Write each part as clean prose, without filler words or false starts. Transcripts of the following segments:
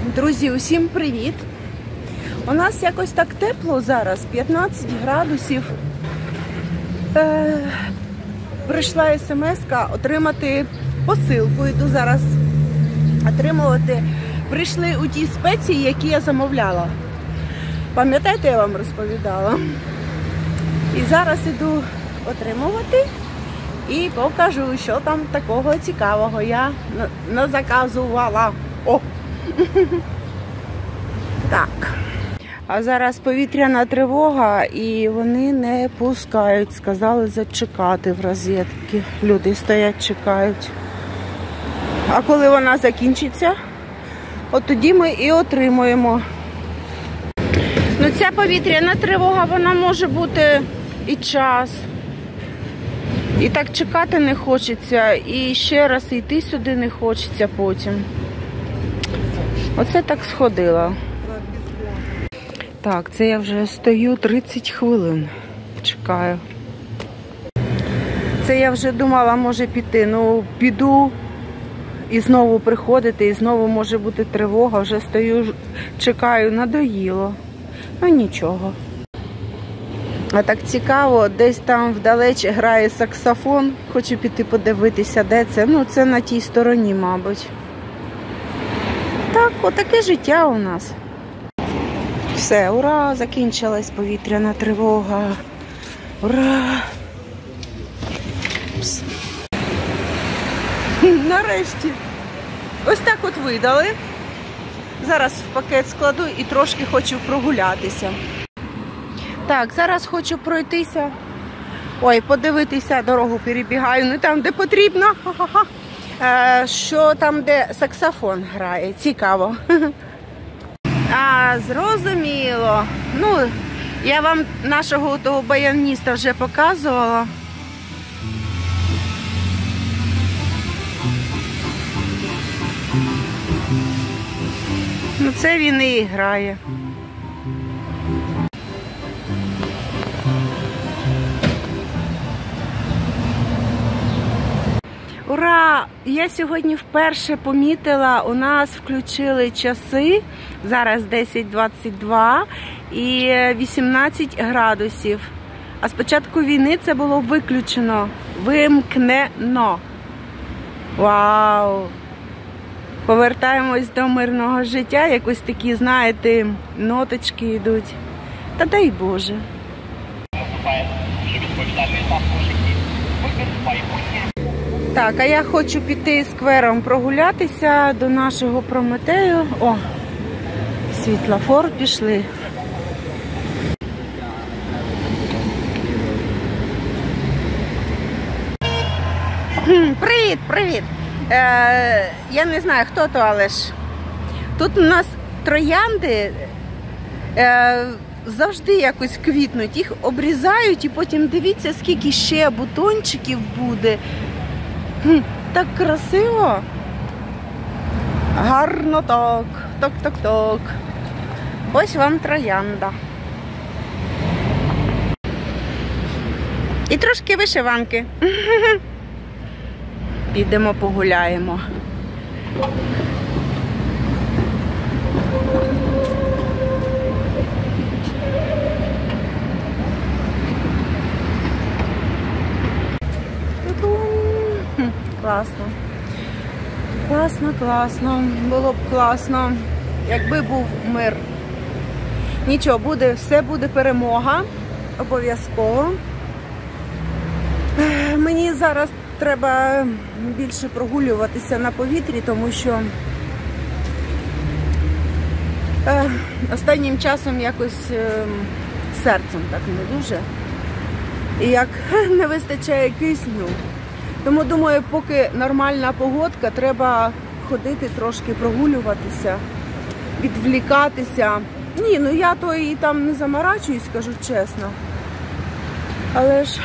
Друзі, усім привіт! У нас якось так тепло зараз, 15 градусів. Прийшла смс-ка отримати посилку. Йду зараз отримувати. Прийшли у ті спеції, які я замовляла. Пам'ятаєте, я вам розповідала? І зараз іду отримувати і покажу, що там такого цікавого я назаказувала. О! Так. А зараз повітряна тривога і вони не пускають. Сказали зачекати в розетки. Люди стоять, чекають. А коли вона закінчиться, от тоді ми і отримуємо. Ну, ця повітряна тривога, вона може бути і час. І так чекати не хочеться. І ще раз йти сюди не хочеться потім. Оце так сходила. Так, це я вже стою 30 хвилин. Чекаю. Це я вже думала, може піти. Ну, піду і знову приходити, і знову може бути тривога. Вже стою, чекаю, надоїло. Ну, нічого. А так цікаво, десь там вдалеч грає саксофон. Хочу піти подивитися, де це. Ну, це на тій стороні, мабуть. Так, отаке життя у нас. Все, ура, закінчилась повітряна тривога. Ура! Пс. Нарешті. Ось так от видали. Зараз в пакет складу і трошки хочу прогулятися. Так, зараз хочу пройтися. Ой, подивитися, дорогу перебігаю. Не там, де потрібно. Що там, де саксофон грає. Цікаво. А, зрозуміло. Ну, я вам нашого того баяніста вже показувала. Ну, це він і грає. Ура! Я сьогодні вперше помітила, у нас включили часи, зараз 10:22 і 18 градусів. А з початку війни це було виключено, вимкнено. Вау! Повертаємось до мирного життя, якось такі, знаєте, ноточки йдуть. Та дай Боже. Так, а я хочу піти сквером прогулятися до нашого Прометею. О, світлофор пішли. Привіт, привіт! Я не знаю, хто то, але ж тут у нас троянди завжди якось квітнуть. Їх обрізають і потім дивіться, скільки ще бутончиків буде. Так красиво. Гарно так. Так. Ось вам троянда. І трошки вишиванки. Підемо погуляємо. Класно. Класно. Було б класно, якби був мир. Нічого, буде, все буде перемога. Обов'язково. Мені зараз треба більше прогулюватися на повітрі, тому що останнім часом якось серцем так не дуже. І як не вистачає кисню. Тому, думаю, поки нормальна погодка, треба ходити трошки, прогулюватися, відвлікатися. Ні, ну я то і там не заморачуюсь, скажу чесно. Але ж,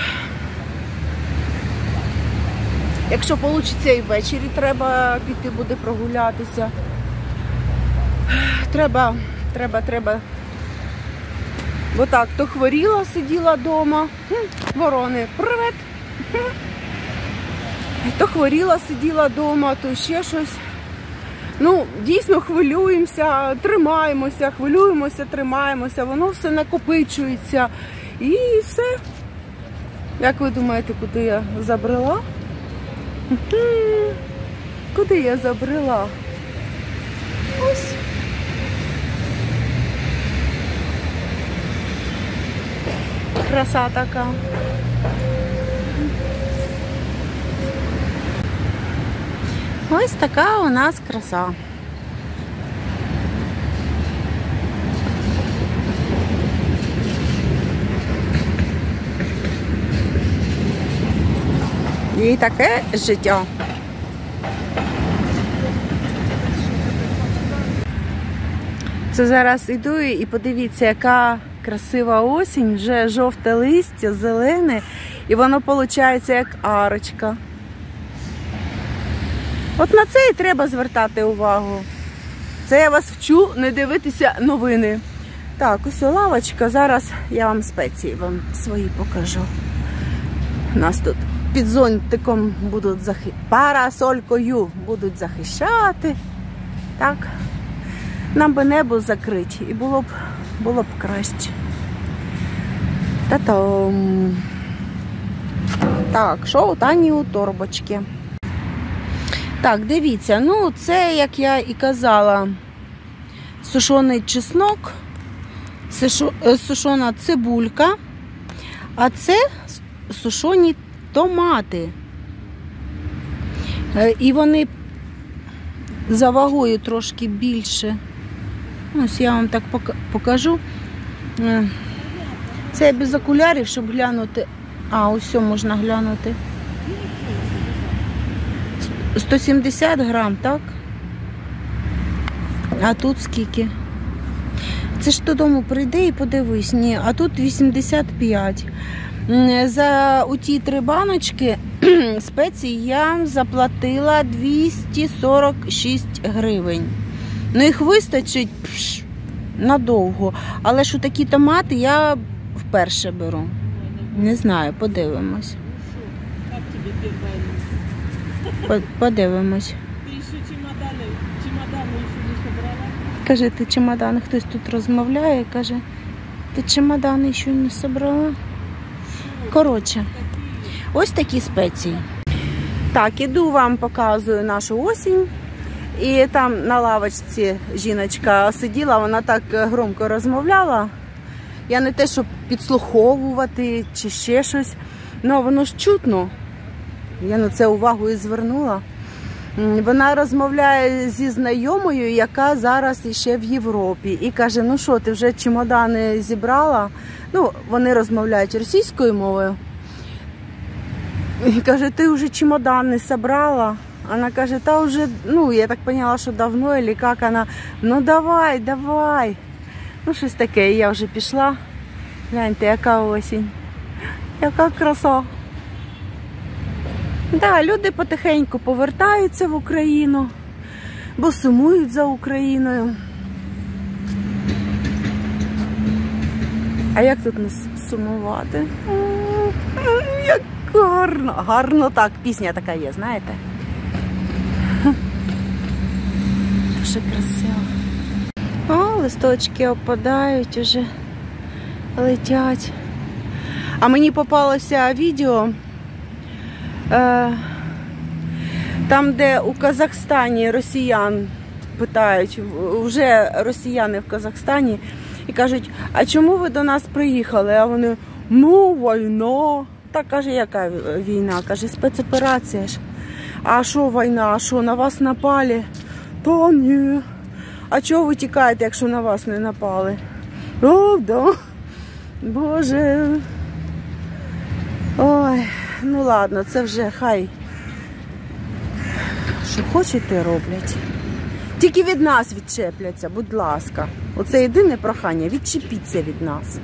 якщо вийде і ввечері, треба піти буде прогулятися. Треба. Бо так, то хворіла, сиділа вдома. Ворони, привет! То хворіла, сиділа вдома, то ще щось. Ну, дійсно хвилюємося, тримаємося, хвилюємося, тримаємося, воно все накопичується і все. Як ви думаєте, куди я забрела? Куди я забрела? Ось. Краса така. Ось така у нас краса. І таке життя. Це зараз іду і подивіться, яка красива осінь, вже жовте листя, зелене, і воно виходить як арочка. От на це і треба звертати увагу. Це я вас вчу не дивитися новини. Так, ось лавочка, зараз я вам спеції свої покажу. У нас тут під зонтиком будуть парасолькою будуть захищати. Так. Нам би небо закрити і було б краще. Та-там. Так, що у Тані у торбочці? Так, дивіться, ну це, як я і казала, сушений чеснок, сушена цибулька, а це сушені томати. І вони за вагою трошки більше. Ось я вам так покажу. Це без окулярів, щоб глянути. А, ось можна глянути. 170 грам, так? А тут скільки? Це ж додому прийди і подивись. Ні, а тут 85. За ті 3 баночки спецій я заплатила 246 гривень. Ну, їх вистачить надовго. Але ж такі томати я вперше беру. Не знаю, подивимось. Подивимось. Ти ще чемодани ще не собрала? Каже, ти чемодани, хтось тут розмовляє, каже, ти чемодани ще не собрала? Коротше, ось такі спеції. Так, іду вам показую нашу осінь. І там на лавочці жіночка сиділа, вона так громко розмовляла. Я не те, щоб підслуховувати чи ще щось, але воно ж чутно. Я на це увагу і звернула. Вона розмовляє зі знайомою, яка зараз іще в Європі. І каже, ну що, ти вже чемодани зібрала? Ну, вони розмовляють російською мовою. І каже, ти вже чемодани зібрала? Вона каже, та вже, ну, я так поняла, що давно, або як вона, ну давай, давай. Ну, щось таке, і я вже пішла. Гляньте, яка осінь. Яка краса. Да, люди потихеньку повертаються в Україну, бо сумують за Україною. А як тут нас сумувати? Як гарно. Гарно так, пісня така є, знаєте? Дуже красиво. О, листочки опадають уже, летять. А мені попалося відео, там, де у Казахстані росіян питають, вже росіяни в Казахстані, і кажуть, а чому ви до нас приїхали? А вони, ну, війна. Так, каже, яка війна? Каже, спецоперація ж. А що війна? А що, на вас напали? Та ні. А чого ви тікаєте, якщо на вас не напали? О, да. Боже. Ой, ну ладно, це вже хай. Що хочете, роблять. Тільки від нас відчепляться, будь ласка. Оце єдине прохання, відчепіться від нас.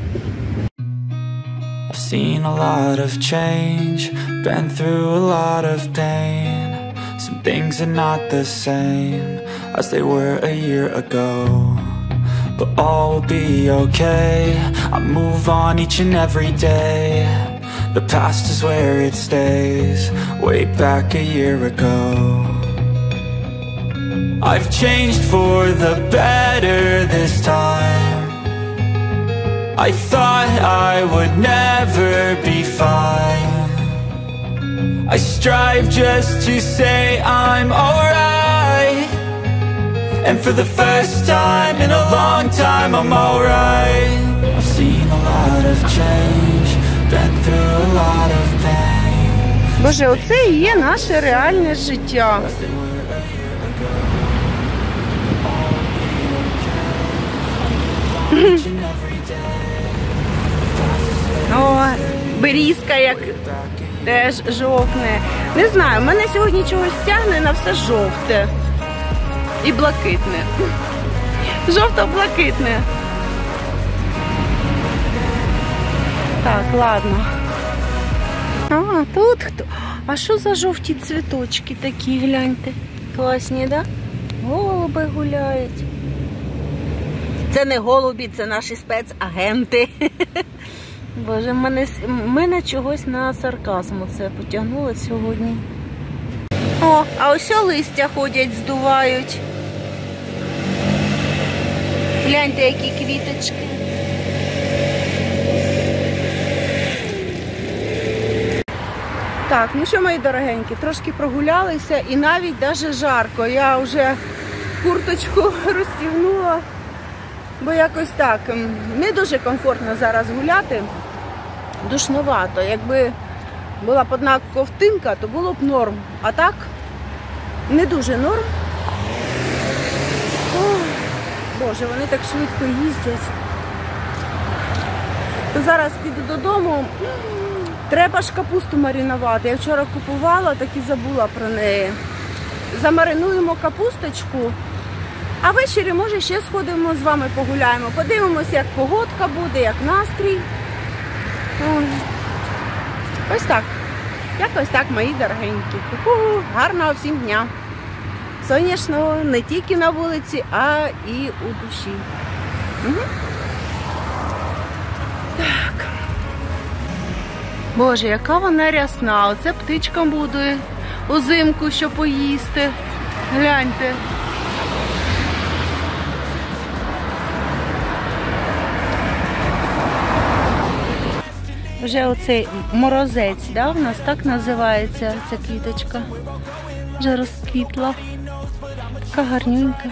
I've seen a lot of change, been through a lot of pain. Some things are not the same as they were a year ago, but all will be okay. I move on each and every day. The past is where it stays, way back a year ago. I've changed for the better this time. I thought I would never be fine. I strive just to say I'm alright. And for the first time in a long time I'm alright. I've seen a lot of change, been through a lot of pain. Боже, оце і є наше реальне життя. О, берізка як теж жовтне. Не знаю, мене сьогодні чогось тягне на все жовте і блакитне. Жовто-блакитне. Так, ладно. А, тут хто? А що за жовті цвіточки такі, гляньте? Класні, да? Голуби гуляють. Це не голубі, це наші спецагенти. Боже, мене чогось на сарказм це потягнуло сьогодні. О, а ось листя ходять, здувають. Гляньте, які квіточки. Так, ну що, мої дорогенькі, трошки прогулялися і навіть даже жарко. Я вже курточку розстігнула, бо якось так, не дуже комфортно зараз гуляти, душновато. Якби була б одна ковтинка, то було б норм, а так не дуже норм. Ох, Боже, вони так швидко їздять. То зараз піду додому. Треба ж капусту маринувати. Я вчора купувала, так і забула про неї. Замаринуємо капусточку, а ввечері, може, ще сходимо з вами погуляємо. Подивимося, як погодка буде, як настрій. Ось так. Якось так, мої дорогенькі. Гарного всім дня. Сонячного не тільки на вулиці, а і у душі. Так. Боже, яка вона рясна. Оце птичкам буде узимку, що поїсти. Гляньте. Вже оцей морозець, да, у нас так називається ця квіточка. Вже розквітла. Така гарненька.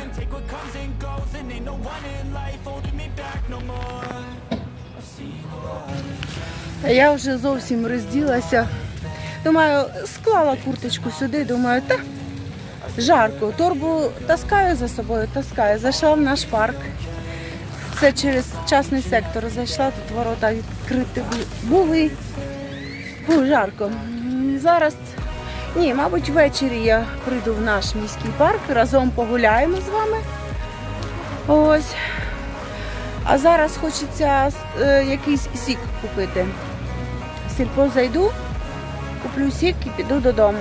Я вже зовсім розділася. Думаю, склала курточку сюди, думаю, та жарко. Торбу таскаю за собою, таскаю. Зайшла в наш парк. Це через частний сектор зайшла, тут ворота відкриті були. Жарко. Зараз, ні, мабуть, ввечері я прийду в наш міський парк, разом погуляємо з вами. Ось. А зараз хочеться якийсь сік купити. В сільпо зайду, куплю сік і піду додому.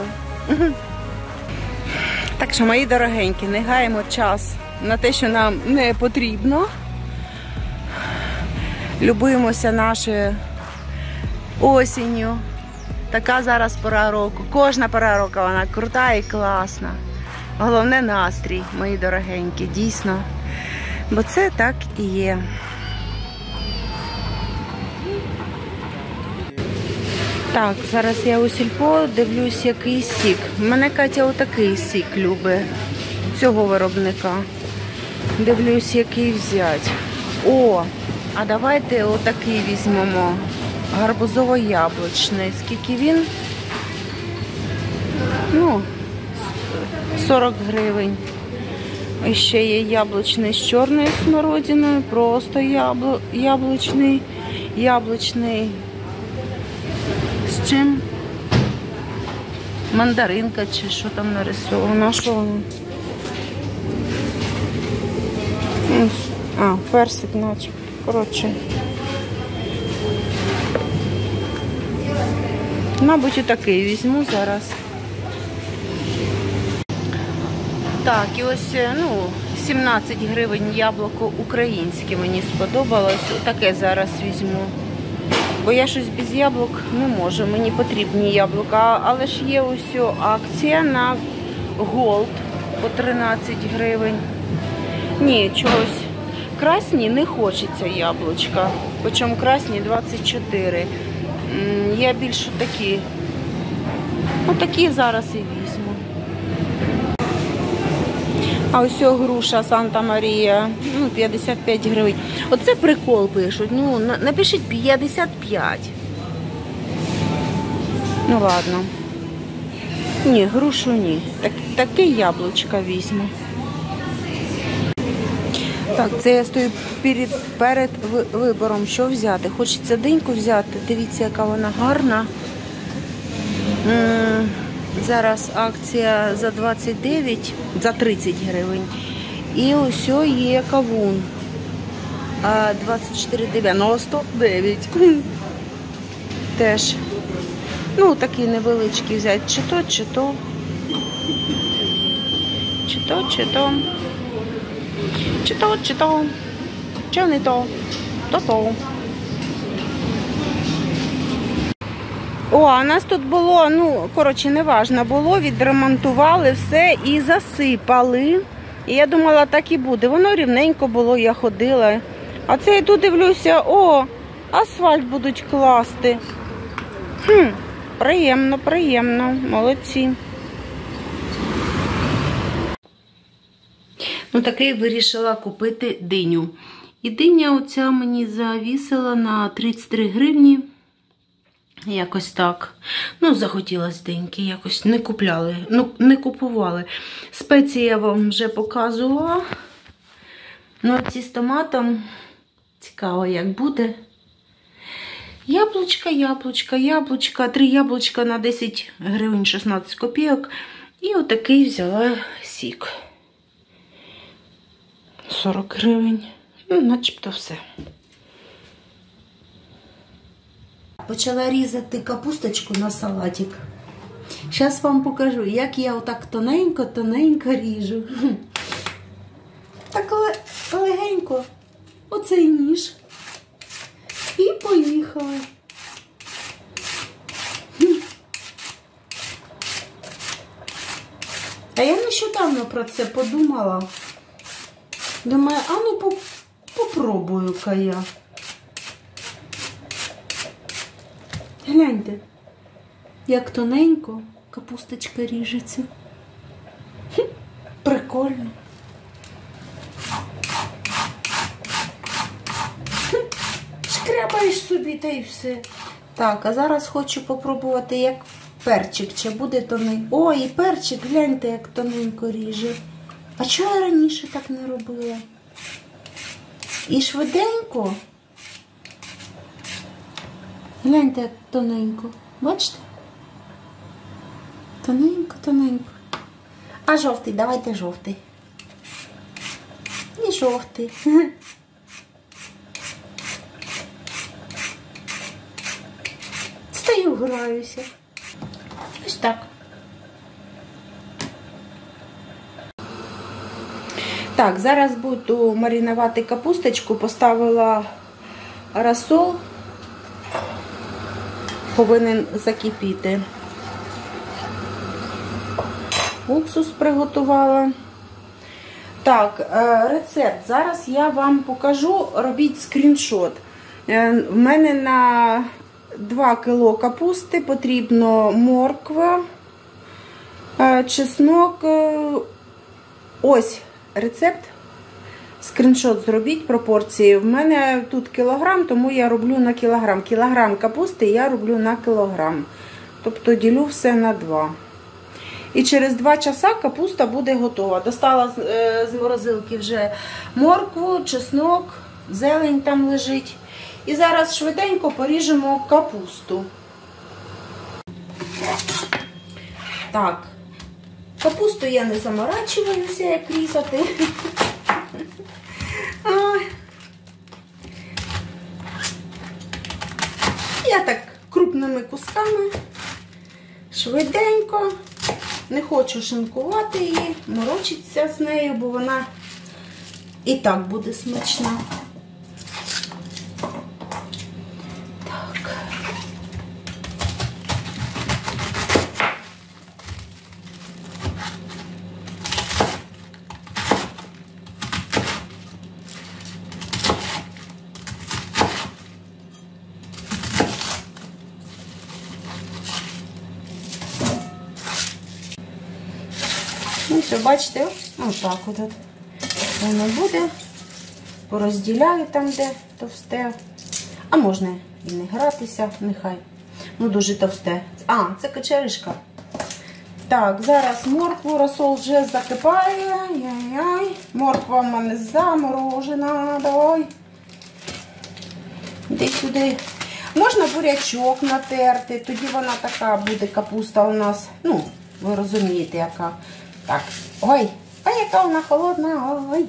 Так що, мої дорогенькі, не гаємо час на те, що нам не потрібно. Любуємося нашою осінню. Така зараз пора року. Кожна пора року вона крута і класна. Головне настрій, мої дорогенькі, дійсно. Бо це так і є. Так, зараз я у сільпо дивлюсь, який сік. Мене Катя отакий сік любить, цього виробника. Дивлюсь, який взяти. О, а давайте отакий візьмемо. Гарбузово-яблучний. Скільки він? Ну, 40 гривень. І ще є яблучний з чорною смородиною, просто яблучний. Яблучний. З чим? Мандаринка чи що там нарисовано? Що воно? А, персик наче. Коротше. Мабуть, і такий візьму зараз. Так, і ось, ну, 17 гривень яблуко українське мені сподобалось. Таке зараз візьму. Бо я щось без яблук не можу, мені потрібні яблука. Але ж є ось акція на Gold. по 13 гривень. Ні, чогось. Красні не хочеться яблучка. Причому красні 24. Я більше такі. Отакі зараз і візьму. А ось груша Санта-Марія, 55 гривень. Оце прикол пишуть. Напишіть 55. Ну ладно. Ні, грушу ні. Таке яблучко візьму. Так, це я стою перед вибором, що взяти. Хочеться диньку взяти. Дивіться, яка вона гарна. Зараз акція за 29, за 30 гривень. І ось є кавун. 24,99. Теж. Такий невеличкий взяти. Чи то. Чи то. Чи не то. То. А у нас тут було, неважно було, відремонтували все і засипали. І я думала, так і буде. Воно рівненько було, я ходила. А це я тут дивлюся, асфальт будуть класти. Приємно, молодці. Таки вирішила купити диню. І диня оця мені завісила на 33 гривні. Якось так. Захотілося деньки, якось не купували. Спеції я вам вже показувала. Ці з томатом, цікаво, як буде. Яблучка. 3 яблучка на 10 гривень 16 копійок. І отакий взяла сік. 40 гривень. Начебто все. Почала різати капусточку на салатик. Зараз вам покажу, як я отак тоненько ріжу. Так легенько. Оцей ніж. І поїхали. А я нещодавно про це подумала. Думаю, попробую-ка я. Гляньте, як тоненько капусточка ріжеться. Прикольно. Шкрябаєш собі та й все. Так, а зараз хочу попробувати, як перчик, чи буде тоненько. І перчик, гляньте, як тоненько ріже. А чого я раніше так не робила? І швиденько. Гляньте, як тоненько. Бачите? Тоненько. А жовтий, давайте жовтий. І жовтий. Стою, граюся. Ось так. Так, зараз буду маринувати капусточку. Поставила розсол. Повинен закипіти. Уксус приготувала. Так, рецепт. Зараз я вам покажу, робіть скріншот. В мене на 2 кг капусти потрібно морква, чеснок. Ось рецепт. Скріншот зробіть, пропорції. В мене тут кілограм, тому я роблю на кілограм. Кілограм капусти я роблю на кілограм. Тобто ділю все на 2. І через 2 часа капуста буде готова. Достала з морозилки вже моркву, чеснок, зелень там лежить. І зараз швиденько поріжемо капусту. Так, капусту я не заморачуюся, як різати. Я так крупними кусками, швиденько, не хочу шинкувати її, морочитися з нею, бо вона і так буде смачна. Так. Все, бачите, ось так от воно буде. Порозділяю там, де товсте. А можна і не гратися, нехай. Ну, дуже товсте. А, це качеришка. Так, зараз моркву, розсол вже закипає. Яй-яй. Морква в мене заморожена. Давай. Іди сюди. Можна бурячок натерти, тоді вона така буде капуста у нас. Ну, ви розумієте, яка. Так. Ой, а яка вона холодна. Ой.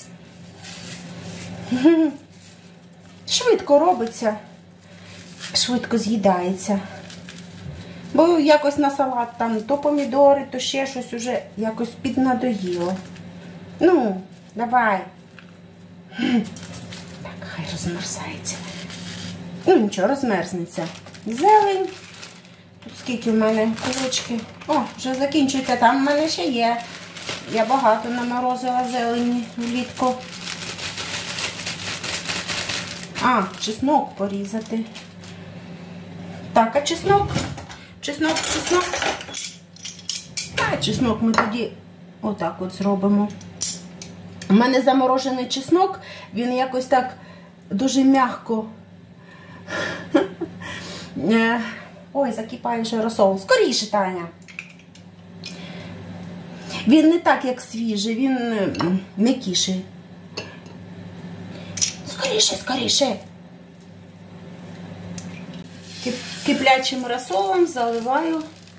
Швидко робиться. Швидко з'їдається. Бо якось на салат там то помідори, то ще щось уже якось піднадоїло. Ну, давай. Так, хай розмерзається. Ну, нічого, розмерзнеться. Зелень. Тут скільки в мене кулочки. О, вже закінчується. Там в мене ще є. Я багато наморозила зелені влітку. А, чеснок порізати. Так, а чеснок? Чеснок. А, чеснок ми тоді отак от зробимо. У мене заморожений чеснок, він якось так дуже м'яко. Ой, закипає вже розсол. Скоріше, Таня. Він не так, як свіжий, він м'якіший. Скоріше. Киплячим розсолом заливаю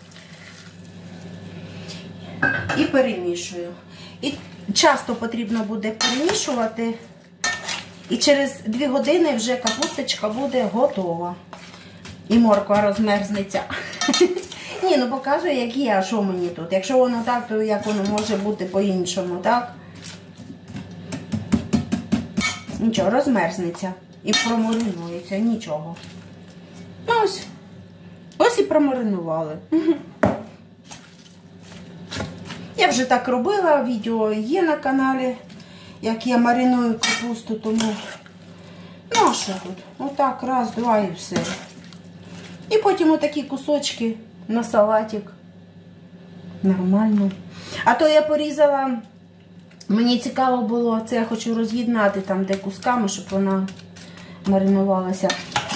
і перемішую. І часто потрібно буде перемішувати. І через 2 години вже капусточка буде готова. І морква розмерзнеться. Ні, ну показую, як є, а що мені тут. Якщо воно так, то як воно може бути по-іншому, так? Нічого, розмерзнеться. І промаринується, нічого. Ну ось і промаринували. Я вже так робила, відео є на каналі, як я мариную капусту, тому... Ну, а що тут? Отак, раз, два і все. І потім отакі кусочки на салатик. Нормально. А то я порізала, мені цікаво було, це я хочу роз'єднати там де кусками, щоб вона маринувалася.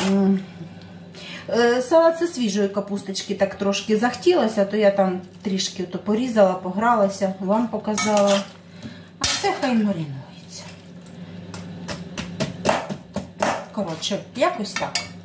Салат зі свіжої капусточки так трошки захотілося, то я там трішки то порізала, погралася, вам показала. А це хай маринується. Коротше, якось так.